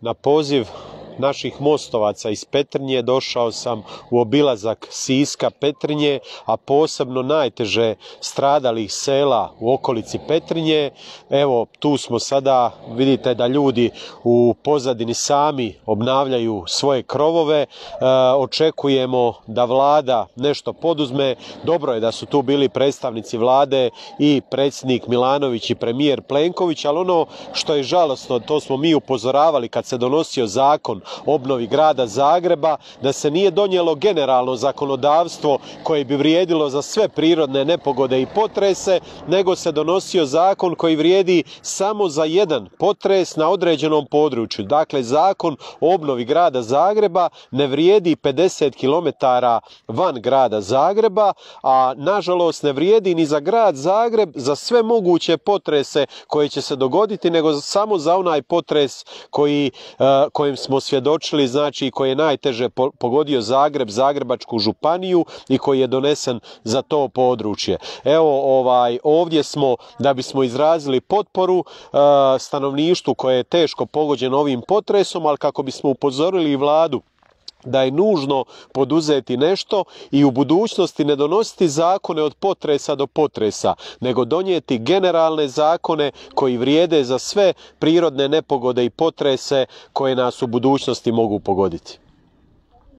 Na poziv naših mostovaca iz Petrinje došao sam u obilazak Siska, Petrinje, a posebno najteže stradalih sela u okolici Petrinje. Evo, tu smo sada, vidite da ljudi u pozadini sami obnavljaju svoje krovove. Očekujemo da Vlada nešto poduzme. Dobro je da su tu bili predstavnici Vlade i predsjednik Milanović i premijer Plenković, ali ono što je žalosno, to smo mi upozoravali kad se donosio zakon o obnovi grada Zagreba, da se nije donijelo generalno zakonodavstvo koje bi vrijedilo za sve prirodne nepogode i potrese, nego se donosio zakon koji vrijedi samo za jedan potres na određenom području. Dakle, zakon o obnovi grada Zagreba ne vrijedi 50 km van grada Zagreba, a nažalost ne vrijedi ni za grad Zagreb za sve moguće potrese koje će se dogoditi, nego samo za onaj potres kojem smo svjedočili, znači koji je najteže pogodio Zagreb, Zagrebačku županiju i koji je donesen za to područje. Evo, ovdje smo da bismo izrazili potporu stanovništvu koje je teško pogođeno ovim potresom, ali kako bismo upozorili i Vladu da je nužno poduzeti nešto i u budućnosti ne donositi zakone od potresa do potresa, nego donijeti generalne zakone koji vrijede za sve prirodne nepogode i potrese koje nas u budućnosti mogu pogoditi.